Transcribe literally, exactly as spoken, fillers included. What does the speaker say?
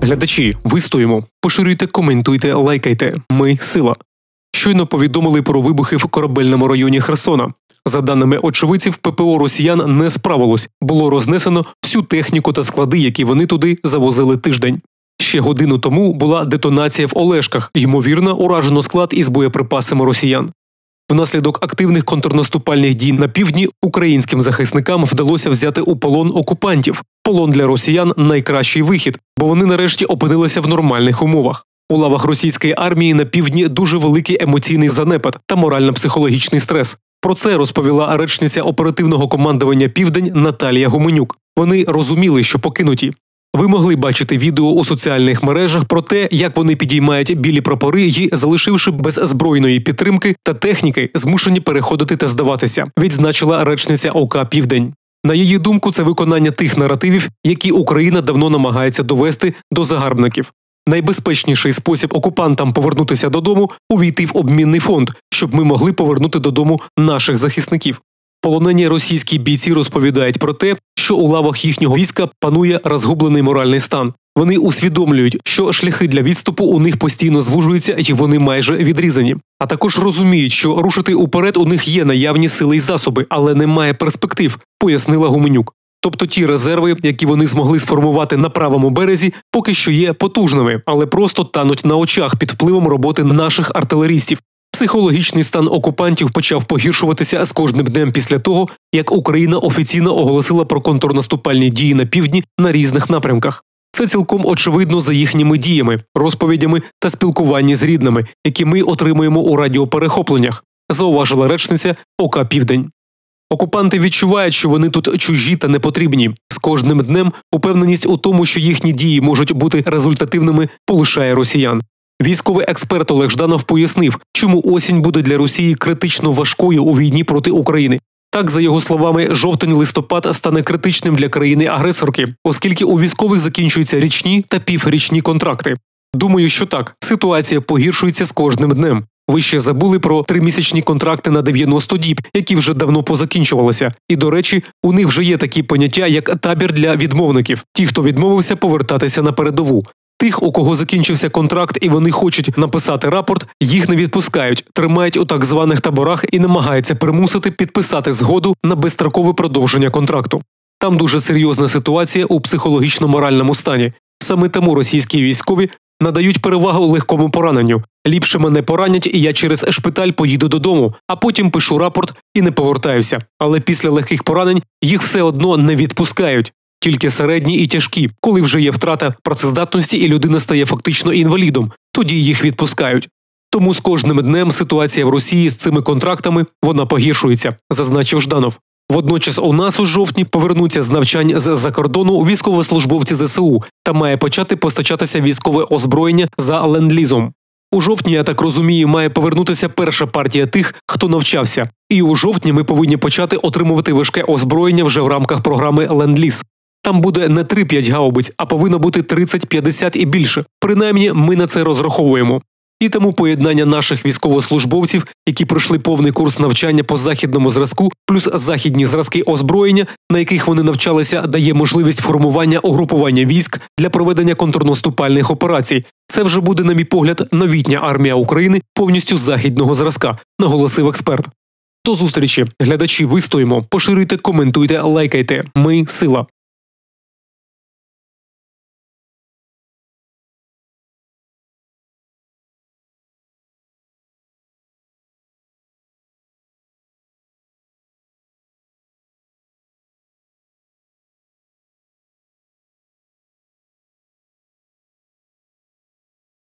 Глядачі, вистоїмо. Поширюйте, коментуйте, лайкайте. Ми – сила. Щойно повідомили про вибухи в корабельному районі Херсона. За даними очевидців, ППО росіян не справилось. Було рознесено всю техніку та склади, які вони туди завозили тиждень. Ще годину тому була детонація в Олешках. Ймовірно, уражено склад із боєприпасами росіян. Внаслідок активних контрнаступальних дій на півдні українським захисникам вдалося взяти у полон окупантів. Полон для росіян – найкращий вихід, бо вони нарешті опинилися в нормальних умовах. У лавах російської армії на півдні дуже великий емоційний занепад та морально-психологічний стрес. Про це розповіла речниця оперативного командування «Південь» Наталія Гуменюк. Вони розуміли, що покинуті. Ви могли бачити відео у соціальних мережах про те, як вони підіймають білі прапори і, залишивши без збройної підтримки та техніки, змушені переходити та здаватися, відзначила речниця ОК «Південь». На її думку, це виконання тих наративів, які Україна давно намагається довести до загарбників. Найбезпечніший спосіб окупантам повернутися додому – увійти в обмінний фонд, щоб ми могли повернути додому наших захисників. Полонені російські бійці розповідають про те, що у лавах їхнього війська панує розгублений моральний стан. Вони усвідомлюють, що шляхи для відступу у них постійно звужуються і вони майже відрізані. А також розуміють, що рушити уперед у них є наявні сили й засоби, але немає перспектив, пояснила Гуменюк. Тобто ті резерви, які вони змогли сформувати на правому березі, поки що є потужними, але просто тануть на очах під впливом роботи наших артилерістів. Психологічний стан окупантів почав погіршуватися з кожним днем після того, як Україна офіційно оголосила про контрнаступальні дії на півдні на різних напрямках. Це цілком очевидно за їхніми діями, розповідями та спілкуванні з рідними, які ми отримуємо у радіоперехопленнях, зауважила речниця ОК «Південь». Окупанти відчувають, що вони тут чужі та непотрібні. З кожним днем упевненість у тому, що їхні дії можуть бути результативними, полишає росіян. Військовий експерт Олег Жданов пояснив, чому осінь буде для Росії критично важкою у війні проти України. Так, за його словами, жовтень-листопад стане критичним для країни-агресорки, оскільки у військових закінчуються річні та піврічні контракти. Думаю, що так, ситуація погіршується з кожним днем. Ви ще забули про тримісячні контракти на дев'яносто діб, які вже давно позакінчувалися. І, до речі, у них вже є такі поняття, як табір для відмовників. Ті, хто відмовився повертатися на передову. Тих, у кого закінчився контракт і вони хочуть написати рапорт, їх не відпускають, тримають у так званих таборах і намагаються примусити підписати згоду на безстрокове продовження контракту. Там дуже серйозна ситуація у психологічно-моральному стані. Саме тому російські військові надають перевагу легкому пораненню. Ліпше мене поранять, і я через шпиталь поїду додому, а потім пишу рапорт і не повертаюся. Але після легких поранень їх все одно не відпускають. Тільки середні і тяжкі, коли вже є втрата працездатності і людина стає фактично інвалідом, тоді їх відпускають. Тому з кожним днем ситуація в Росії з цими контрактами, вона погіршується, зазначив Жданов. Водночас у нас у жовтні повернуться з навчань з-за кордону військовослужбовці зе се у та має почати постачатися військове озброєння за ленд-лізом. У жовтні, я так розумію, має повернутися перша партія тих, хто навчався. І у жовтні ми повинні почати отримувати важке озброєння вже в рамках програми «Ленд-ліз». Там буде не три-п'ять гаубиць, а повинно бути тридцять-п'ятдесят і більше. Принаймні, ми на це розраховуємо. І тому поєднання наших військовослужбовців, які пройшли повний курс навчання по західному зразку, плюс західні зразки озброєння, на яких вони навчалися, дає можливість формування угрупування військ для проведення контрнаступальних операцій. Це вже буде, на мій погляд, новітня армія України повністю західного зразка, наголосив експерт. До зустрічі. Глядачі, вистоїмо. Поширюйте, коментуйте, лайкайте. Ми – сила.